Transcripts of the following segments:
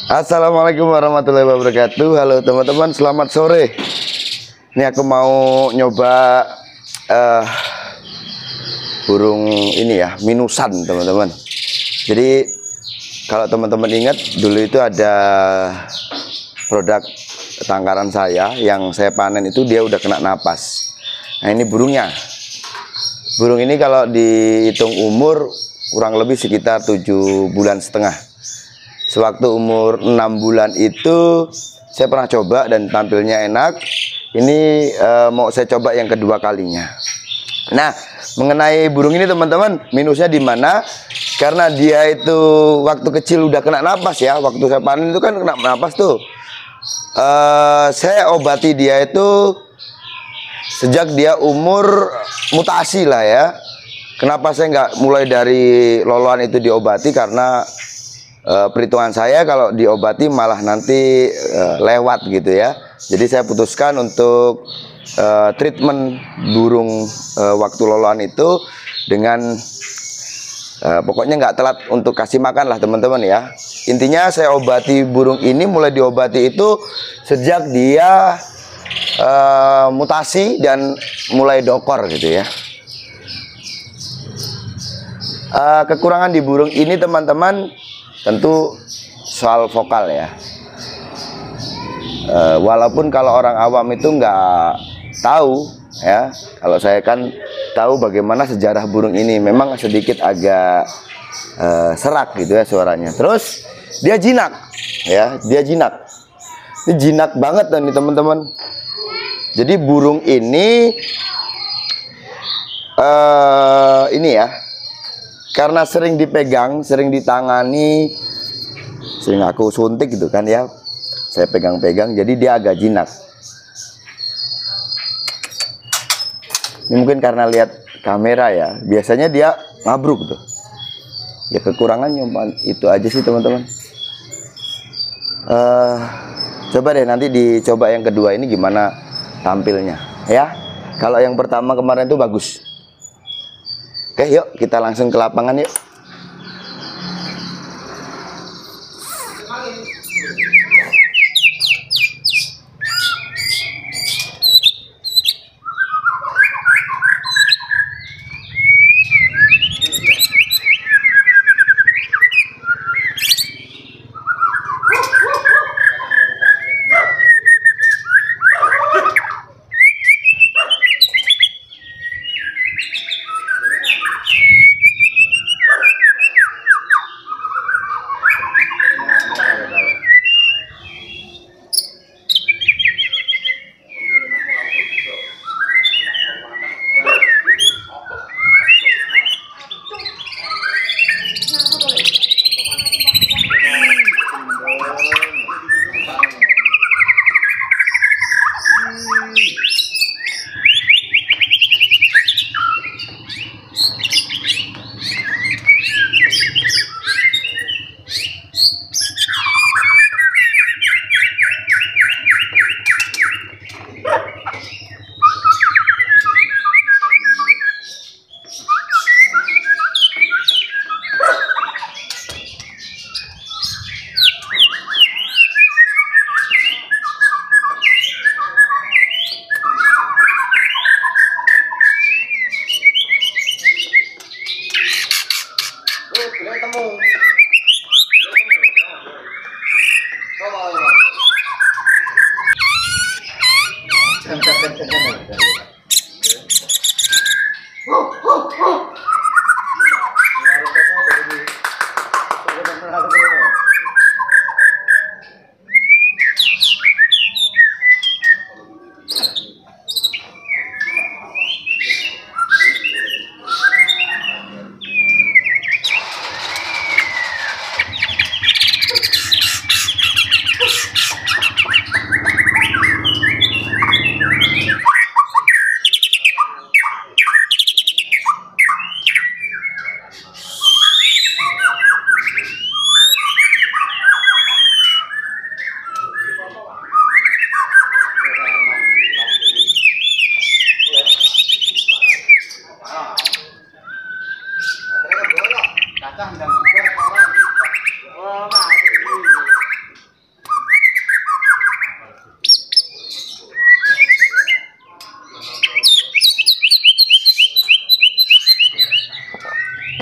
Assalamualaikum warahmatullahi wabarakatuh. Halo teman-teman, selamat sore. Ini aku mau nyoba burung ini ya, minusan teman-teman. Jadi kalau teman-teman ingat dulu itu ada produk tangkaran saya yang saya panen itu dia udah kena napas. Nah ini burungnya. Burung ini kalau dihitung umur kurang lebih sekitar 7,5 bulan. Sewaktu umur 6 bulan itu saya pernah coba dan tampilnya enak. Ini mau saya coba yang kedua kalinya. Nah, mengenai burung ini teman-teman, minusnya di mana? Karena dia itu waktu kecil udah kena napas ya. Waktu saya panen itu kan kena napas tuh. Saya obati dia itu sejak dia umur mutasi lah ya. Kenapa saya nggak mulai dari loloan itu diobati? Karena perhitungan saya kalau diobati malah nanti lewat gitu ya. Jadi saya putuskan untuk treatment burung waktu loloan itu dengan pokoknya nggak telat untuk kasih makan lah teman-teman ya. Intinya saya obati burung ini, mulai diobati itu sejak dia mutasi dan mulai dokor gitu ya. Kekurangan di burung ini teman-teman tentu soal vokal ya. Walaupun kalau orang awam itu nggak tahu ya, kalau saya kan tahu bagaimana sejarah burung ini. Memang sedikit agak serak gitu ya suaranya. Terus dia jinak ya, dia jinak. Ini jinak banget nih teman-teman. Jadi burung ini ya, karena sering dipegang, sering ditangani, sering aku suntik gitu kan ya, saya pegang-pegang, jadi dia agak jinak. Ini mungkin karena lihat kamera ya, biasanya dia ngabruk tuh. Ya kekurangannya itu aja sih teman-teman. Coba deh nanti dicoba yang kedua ini gimana tampilnya ya. Kalau yang pertama kemarin tuh bagus. Oke, yuk kita langsung ke lapangan yuk.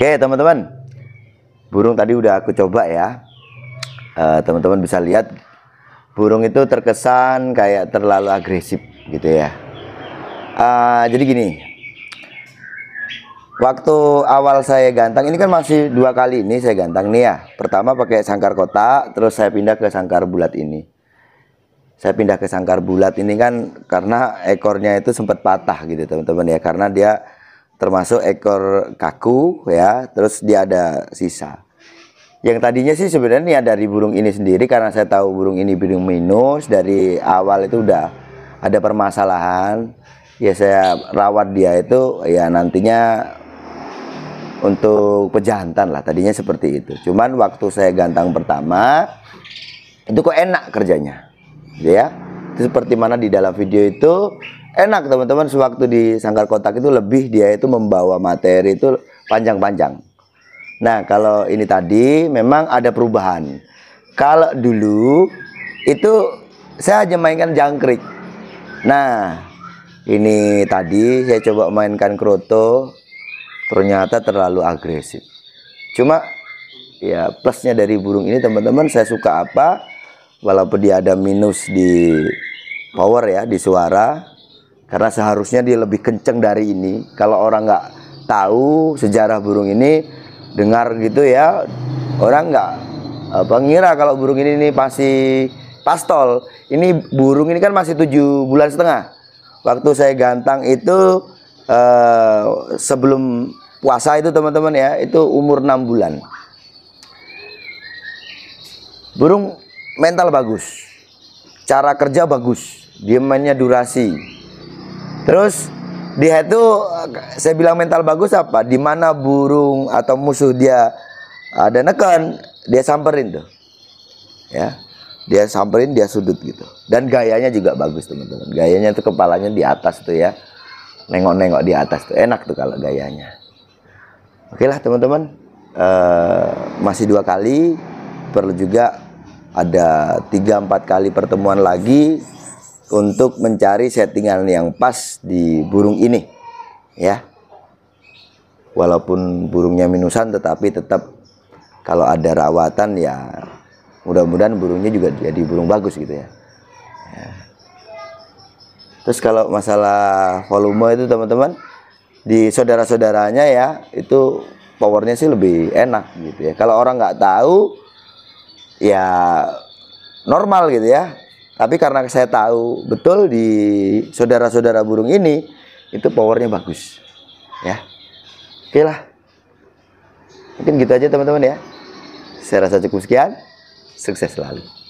Oke teman-teman, burung tadi udah aku coba ya. Teman-teman bisa lihat burung itu terkesan kayak terlalu agresif gitu ya. Jadi gini, waktu awal saya gantang ini kan masih 2 kali ini saya gantang nih ya. Pertama pakai sangkar kotak, terus saya pindah ke sangkar bulat ini. Saya pindah ke sangkar bulat ini kan karena ekornya itu sempat patah gitu teman-teman ya, karena dia termasuk ekor kaku ya, terus dia ada sisa. Yang tadinya sih sebenarnya dari burung ini sendiri, karena saya tahu burung ini burung minus dari awal itu udah ada permasalahan. Ya saya rawat dia itu ya nantinya untuk pejantan lah, tadinya seperti itu. Cuman waktu saya gantang pertama itu kok enak kerjanya ya. Itu seperti mana di dalam video itu enak teman-teman, sewaktu di sangkar kotak itu lebih dia itu membawa materi itu panjang-panjang. Nah kalau ini tadi memang ada perubahan. Kalau dulu itu saya hanya mainkan jangkrik. Nah ini tadi saya coba mainkan kroto, ternyata terlalu agresif. Cuma ya plusnya dari burung ini teman-teman, saya suka apa, walaupun dia ada minus di power ya, di suara, karena seharusnya dia lebih kenceng dari ini. Kalau orang nggak tahu sejarah burung ini, dengar gitu ya, orang nggak ngira kalau burung ini masih pastol. Ini burung ini kan masih 7,5 bulan. Waktu saya gantang itu sebelum puasa itu teman-teman ya, itu umur 6 bulan. Burung mental bagus, cara kerja bagus, dia mainnya durasi. Terus dia itu, saya bilang mental bagus apa? Dimana burung atau musuh dia ada neken, dia samperin tuh, ya, dia samperin, dia sudut gitu. Dan gayanya juga bagus teman-teman. Gayanya tuh kepalanya di atas tuh ya, nengok-nengok di atas tuh, enak tuh kalau gayanya. Oke lah teman-teman, masih 2 kali, perlu juga ada 3-4 kali pertemuan lagi untuk mencari settingan yang pas di burung ini ya. Walaupun burungnya minusan, tetapi tetap kalau ada rawatan ya mudah-mudahan burungnya juga jadi burung bagus gitu ya. Terus kalau masalah volume itu teman-teman, di saudara-saudaranya ya itu powernya sih lebih enak gitu ya. Kalau orang nggak tahu ya normal gitu ya. Tapi karena saya tahu betul di saudara-saudara burung ini itu powernya bagus ya. Oke lah, mungkin gitu aja teman-teman ya. Saya rasa cukup sekian. Sukses selalu.